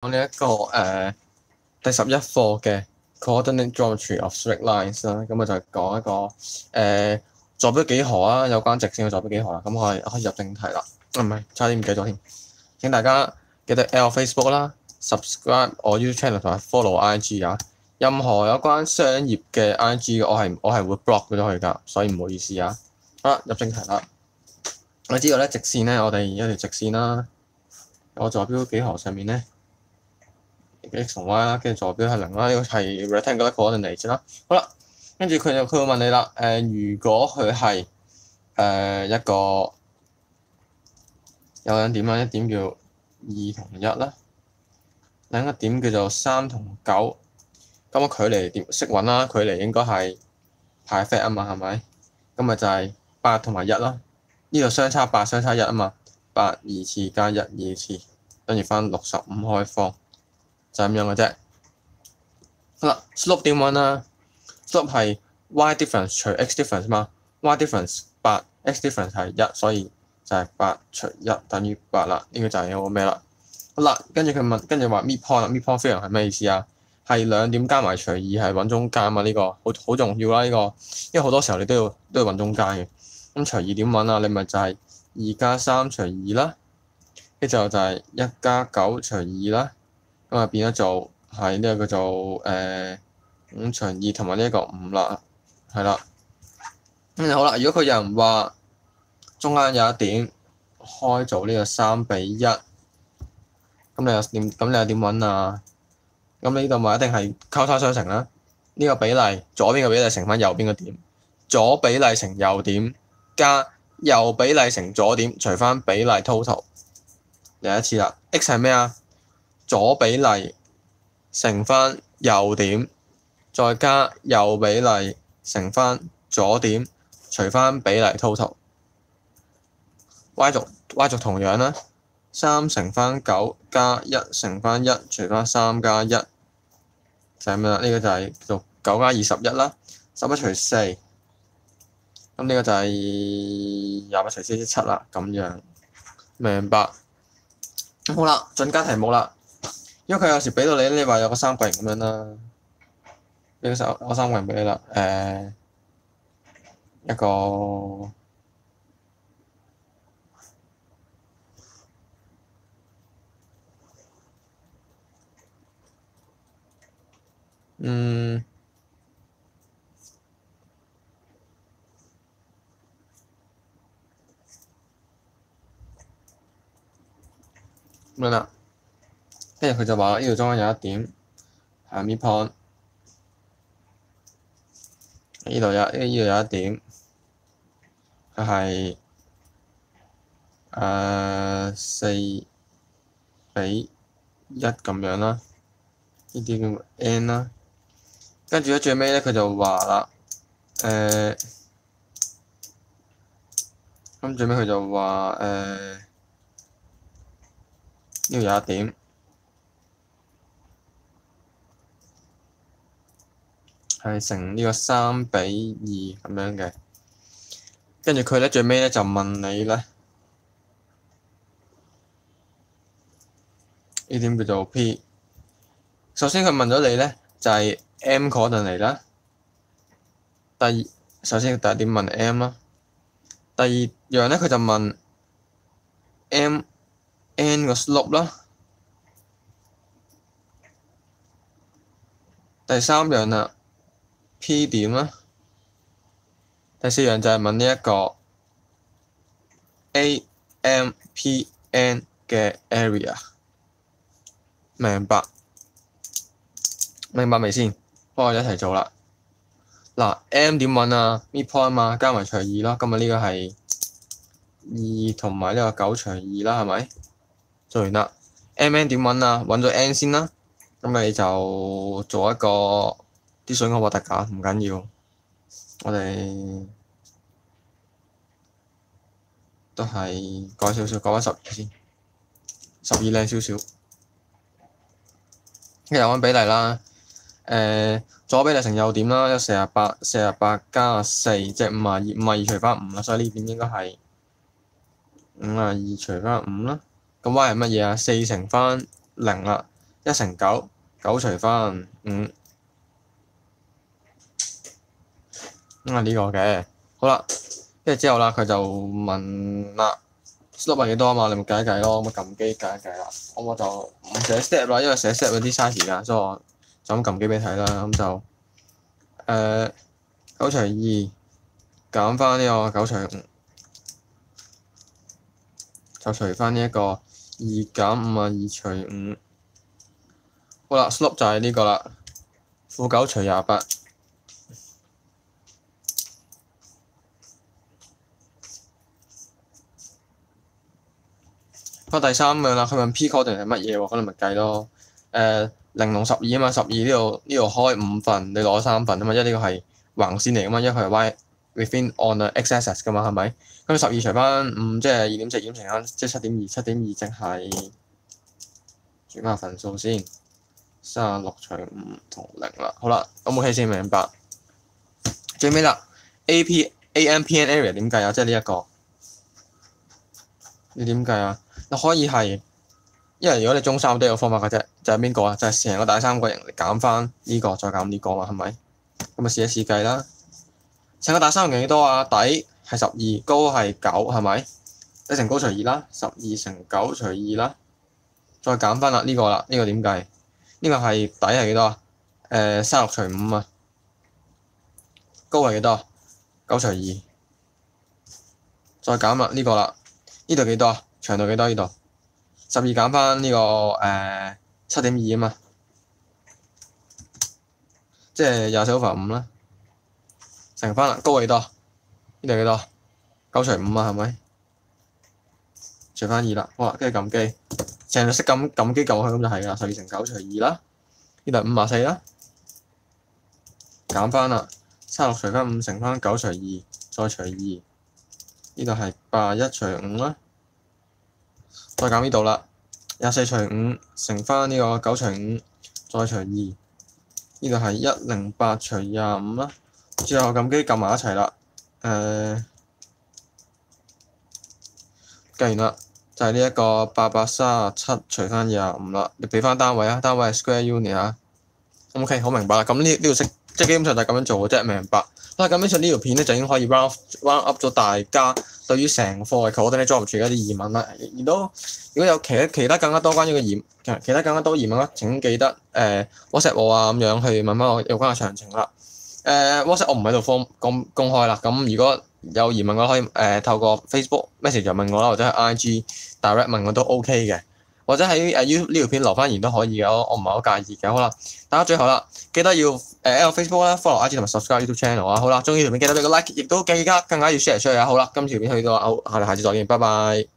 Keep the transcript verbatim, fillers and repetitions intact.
呢一個誒、呃、第十一課嘅 Coordinate Geometry of Straight Lines 啦，咁我就係講一個誒、呃、坐標幾何啊，有關直線嘅坐標幾何啦。咁我係可以入正題啦。唔、啊、係，差啲唔記得咗添。請大家記得 L Facebook 啦 ，subscribe 我 YouTube channel 同埋 follow I G 啊。任何有關商業嘅 I G 我係我係會 block 咗佢㗎，所以唔好意思啊。好啦，入正題啦。我知道咧直線咧，我哋有條直線啦，我坐標幾何上面咧。x 同 y 啦，跟住坐標係零啦，呢個係 rectangular coordinate 啦。好啦，跟住佢就佢會問你啦，誒、呃，如果佢係誒一個有兩點啦，一點叫二同一啦，另一個點叫做三同九，咁個距離點識揾啦？距離應該係派 fact 啊嘛，係咪？咁咪就係八同埋一啦。呢度相差八，相差一啊嘛，八二次加一二次，跟住翻六十五開方。就咁樣嘅啫。好啦 ，slope 點揾啊 ？slope 係 y difference 除 x difference 嘛 ，y difference 八 ，x difference 係一，所以就係八除一等於八啦。呢、這個就係我咩啦？好啦，跟住佢問，跟住話 midpoint 啦 ，midpoint theorem 係咩意思啊？係兩點加埋除二係揾中間嘛？呢、這個好好重要啦，呢、這個，因為好多時候你都要都要揾中間嘅。咁除二點揾啊？你咪就係二加三除二啦，跟住就係一加九除二啦。咁啊變咗做係呢個叫做誒五除二同埋呢一個五啦，係啦。咁就好啦。如果佢有人話中間有一點開做呢個三比一，咁你又點？咁你又點揾啊？咁呢度咪一定係交叉相乘啦。呢、這個比例左邊嘅比例乘翻右邊嘅點，左比例乘右點加右比例乘左點除翻比例 total。嚟一次啦。X 係咩啊？左比例乘翻右點，再加右比例乘翻左點，除翻比例 total。Y 軸 Y 軸同樣啦，三乘翻九加一乘翻一除翻三加一，就係咩啦？呢個就係叫做九加二十一啦，十一除四，咁呢個就係廿八除四即七啦。咁樣明白？咁好啦，進階題目啦。因為佢有時俾到你，你話有個三角形咁樣啦，俾個三個三角形俾你啦，誒、呃、一個嗯咁樣啦，跟住佢就話呢度中間有一點係 midpoint，呢度有呢度有一點，佢係誒四比一咁樣啦，呢啲叫 n 啦，跟住咧最尾咧佢就話啦，誒咁最尾佢就話誒呢度有一點。係乘呢個三比二咁樣嘅，跟住佢咧最尾咧就問你咧呢點叫做 P。首先佢問咗你咧就係、是、M coordinate 啦。第二首先第一點問 M 啦，第二樣咧佢就問 M N 個 slope 啦。第三樣啦。P 點啦，第四樣就係問呢一個 A M P N 嘅 area， 明白？明白未先？幫我一齊做啦。嗱 ，M 點揾啊 ？midpoint 嘛，加埋除二啦。今日呢個係二同埋呢個九除二啦，係咪？做完啦。M N 點揾啊？揾咗 N 先啦，咁你就做一個。啲水好核突㗎，唔緊要，我哋都係改少少，改翻十二先，十二靚少少。跟住又揾比例啦，誒、呃、左比例乘右點啦，有四十八，四十八加四即係五十二，五十二除翻五啦，所以呢點應該係五十二除翻五啦。咁 y 係乜嘢啊？四乘翻零啦， 一乘九，九除翻五，咁係呢個嘅。好啦，跟住之後啦，佢就問啦 slope 係幾多啊嘛？你咪計一計咯，咁撳機計一計啦。咁我就唔寫 step 啦，因為寫 step 有啲嘥時間，所以我就咁撳機俾你睇啦。咁就誒九除二減翻呢個九除五，就除翻呢一個二減五啊，二除五。好啦 ，slope 就係呢個啦，負九除廿八。咁第三樣啦，佢問 p coordinate 係乜嘢喎？咁你咪計咯。誒零同十二啊嘛，十二呢度呢度開五份，你攞三份啊嘛，因為呢個係橫線嚟噶嘛，因為佢係 y within on the x axis 噶嘛，係咪？咁十二除翻五，即係二點四點乘翻，即係七點二，七點二即係轉下份數先，三十六除五同零啦。好啦，咁 OK 先明白。最尾啦 ，A P A M P N area 點計啊？即係呢一個，你點計啊？你可以係，因為如果你中三都有方法嘅啫，就係邊個啊？就係成個大三角形嚟減翻呢個，再減呢個嘛，係咪？咁咪試一試計啦。成個大三角形幾多啊？底係十二，高係九，係咪？一乘高除二啦，十二乘九除二啦，再減翻啦呢個啦，呢個點計？呢個係底係幾多啊？誒，三六除五啊，高係幾多？九除二，再減啦呢個啦，呢度幾多啊？長度幾多？呢度十二減翻呢個誒七點二啊嘛，即係廿四 over 五啦，乘翻啦，高幾多？呢度幾多？九除五啊，係咪？除翻二啦，好啦，跟住撳機，成日識撳撳機撳去咁就係啦，十二乘九除二啦，呢度五十四啦，減翻啦，三六除翻五乘翻九除二，再除二，呢度係八十一除五啦。再減呢度啦，廿四除五乘翻呢個九除五，再除二，呢度係一零八除廿五啦。最後撳機撳埋一齊啦，誒、呃，計完啦，就係呢一個八百三十七除翻廿五啦。你俾翻單位啊，單位係 square unit 啊。OK， 好明白啦。咁呢呢度識，即係基本上就係咁樣做嘅啫，明白。好啦，咁呢條呢條片咧就已經可以 round round up 咗大家對於成課嘅 coordinate geometry嘅一啲疑問啦。而都如果有其他其他更加多關於嘅疑其他更加多疑問咧，請記得誒、呃、WhatsApp 我啊，咁樣去問翻我有關嘅詳情啦。誒、呃、WhatsApp 我唔喺度方公公開啦。咁如果有疑問嘅話，可以誒、呃、透過 Facebook message 問我啦，或者係 I G direct 問我都 OK 嘅。或者喺誒 YouTube 呢條片留翻言都可以嘅，我我唔係好介意嘅。好啦，大家最後啦，記得要誒 L Facebook 啦 ，follow I G 同埋 subscribe YouTube channel 啊。好啦，中意條片記得俾個 like，亦都記得更加要 share 出去啊。好啦，今條片去到啊，好，我哋下次再見，拜拜。